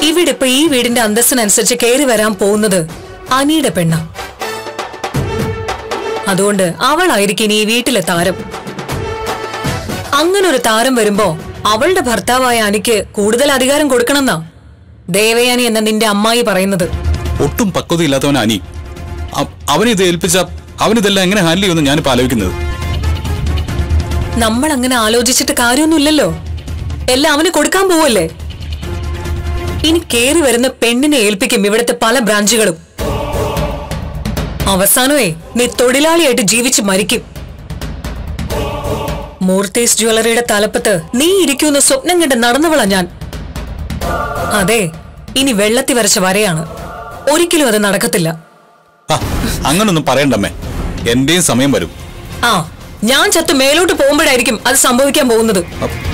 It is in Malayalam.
ഇവിടെ ഇപ്പൊ ഈ വീടിന്റെ അന്തസ്സിനനുസരിച്ച് കയറി വരാൻ പോകുന്നത് അനിയുടെ പെണ്ണ. അതുകൊണ്ട് അവളായിരിക്കും ഇനി ഈ വീട്ടിലെ താരം. അങ്ങനൊരു താരം വരുമ്പോ അവളുടെ ഭർത്താവായ അനിക്ക് കൂടുതൽ അധികാരം കൊടുക്കണമെന്നാ ദേവയാനി എന്ന നിന്റെ അമ്മായി പറയുന്നത്. ഒട്ടും പക്വതയില്ലാത്തവൻ അനി. അവനിത് ഏൽപ്പിച്ച അവനിതെല്ലാം എങ്ങനെ ഹാൻഡിൽ ചെയ്യുമെന്ന് ഞാനിപ്പോ ആലോചിക്കുന്നത്. നമ്മൾ അങ്ങനെ ആലോചിച്ചിട്ട് കാര്യമൊന്നുമില്ലല്ലോ. എല്ലാം അവന് കൊടുക്കാൻ പോവല്ലേ. ഇനി കേറി വരുന്ന പെണ്ണിനെ ഏൽപ്പിക്കും ഇവിടുത്തെ പല ബ്രാഞ്ചുകളും. അവസാനമേ നീ തൊഴിലാളിയായിട്ട് ജീവിച്ച് മരിക്കും. മൂർത്തീസ് ജ്വല്ലറിയുടെ തലപ്പത്ത് നീ ഇരിക്കുന്ന സ്വപ്നം കണ്ട് നടന്നവളാ ഞാൻ. അതെ, ഇനി വെള്ളത്തി വരച്ച വരയാണ്. ഒരിക്കലും അത് നടക്കത്തില്ല. അങ്ങനൊന്നും പറയണ്ടമ്മേ, എന്റെയും സമയം വരും. ഞാൻ ചത്ത് മേലോട്ട് പോകുമ്പോഴായിരിക്കും അത് സംഭവിക്കാൻ പോകുന്നത്.